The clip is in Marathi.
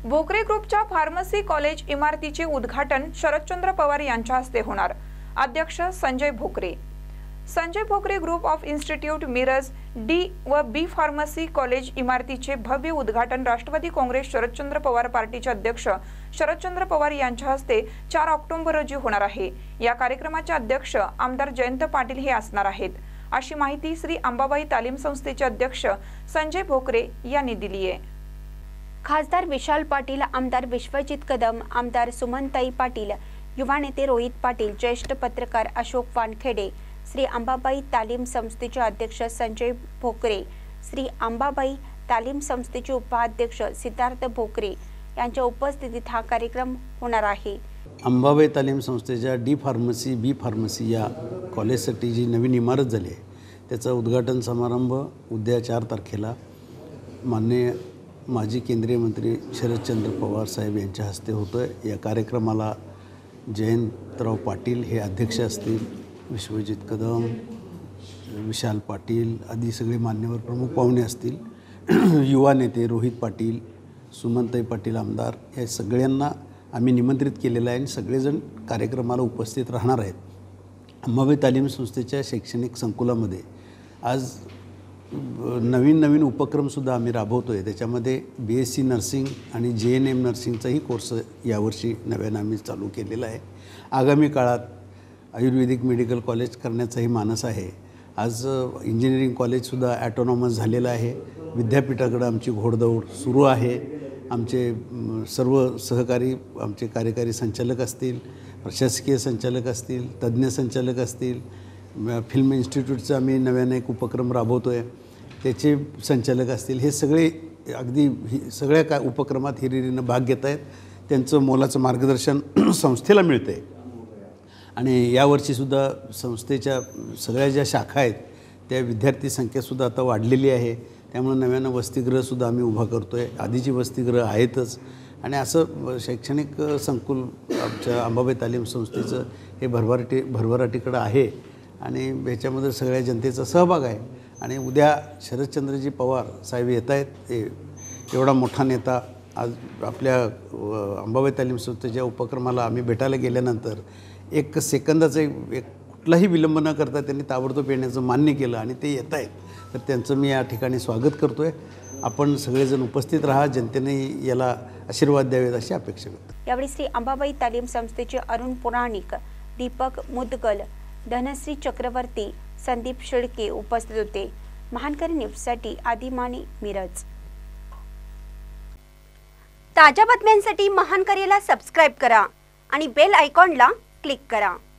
भोकरे ग्रुपच्या फार्मसी कॉलेज इमारतीचे उद्घाटन शरदचंद्र पवार यांच्या हस्ते होणार। अध्यक्ष Sanjay Bhokare. Sanjay Bhokare group of institute Miraj D व बी फार्मसी कॉलेज इमारतीचे भव्य उद्घाटन राष्ट्रवादी काँग्रेस शरदचंद्र पवार पार्टीचे अध्यक्ष शरदचंद्र पवार यांच्या हस्ते 4 ऑक्टोबर रोजी होणार आहे। या कार्यक्रमाचे अध्यक्ष आमदार जयंत पाटील हे असणार आहेत, अशी माहिती श्री अंबाबाई तालीम संस्थेचे अध्यक्ष संजय भोकरे यांनी दिली आहे। खासदार विशाल पाटील, आमदार विश्वजित कदम, आमदार सुमनताई पाटील, युवा नेते रोहित पाटील, ज्येष्ठ पत्रकार अशोक वानखेडे, श्री अंबाबाई तालीम संस्थेचे अध्यक्ष संजय भोकरे, श्री अंबाबाई तालीम संस्थेचे उपाध्यक्ष सिद्धार्थ भोकरे यांच्या उपस्थितीत हा कार्यक्रम होणार आहे। अंबाबाई तालीम संस्थेच्या डी फार्मसी बी फार्मसी या कॉलेजसाठी जी नवीन इमारत झाली आहे त्याचा उद्घाटन समारंभ उद्या 4 तारखेला माननीय माजी केंद्रीय मंत्री शरदचंद्र पवार साहेब यांच्या हस्ते होतोय। या कार्यक्रमाला जयंतराव पाटील हे अध्यक्ष असतील, विश्वजित कदम, विशाल पाटील आदी सगळे मान्यवर प्रमुख पाहुणे असतील, युवा नेते रोहित पाटील, सुमनताई पाटील आमदार या सगळ्यांना आम्ही निमंत्रित केलेलं आहे आणि सगळेजण कार्यक्रमाला उपस्थित राहणार आहेत। अंबाबाई तालीम संस्थेच्या शैक्षणिक संकुलामध्ये आज नवीन उपक्रमसुद्धा आम्ही राबवतो आहे। त्याच्यामध्ये BSc नर्सिंग आणि JNM नर्सिंगचाही कोर्स यावर्षी नव्यानं आम्ही चालू केलेला आहे। आगामी काळात आयुर्वेदिक मेडिकल कॉलेज करण्याचाही मानस आहे। आज इंजिनिअरिंग कॉलेजसुद्धा ॲटोनॉमस झालेलं आहे। विद्यापीठाकडे आमची घोडदौड सुरू आहे। आमचे सर्व सहकारी, आमचे कार्यकारी संचालक असतील, प्रशासकीय संचालक असतील, तज्ज्ञ संचालक असतील, फिल्म इन्स्टिट्यूटचा आम्ही नव्याने एक उपक्रम राबवतो आहे त्याचे संचालक असतील, हे सगळे अगदी सगळ्या उपक्रमात हिरिरीनं भाग घेत आहेत। त्यांचं मोलाचं मार्गदर्शन संस्थेला मिळतं आहे आणि यावर्षीसुद्धा संस्थेच्या सगळ्या ज्या शाखा आहेत त्या विद्यार्थी संख्यासुद्धा आता वाढलेली आहे। त्यामुळे नव्यानं वसतिगृहसुद्धा आम्ही उभा करतो आहे। आधीची वसतिगृह आहेतच आणि असं शैक्षणिक संकुल आमच्या अंबाबाई तालीम संस्थेचं हे भरभराटीकडं आहे आणि ह्याच्यामध्ये सगळ्या जनतेचा सहभाग आहे। आणि उद्या शरदचंद्रजी पवार साहेब येत आहेत। एवढा मोठा नेता आज आपल्या अंबाबाई तालीम संस्थेच्या उपक्रमाला आम्ही भेटायला गेल्यानंतर 1 सेकंदाचं एक कुठलाही विलंब न करता त्यांनी ताबडतोब येण्याचं मान्य केलं आणि ते येत आहेत, तर त्यांचं मी या ठिकाणी स्वागत करतो आहे। आपण सगळेजण उपस्थित राहा, जनतेने याला आशीर्वाद द्यावेत अशी अपेक्षा व्यक्त। यावेळी श्री अंबाबाई तालीम संस्थेचे अरुण पुराणिक, दीपक मुदगल, धनश्री चक्रवर्ती, संदीप शेळके उपस्थित होते। महानकरी न्यूजसाठी आदिमाने, मिरज। ताज्या बातम्यांसाठी महानकरीला सबस्क्राइब करा आणि बेल आयकॉनला क्लिक करा।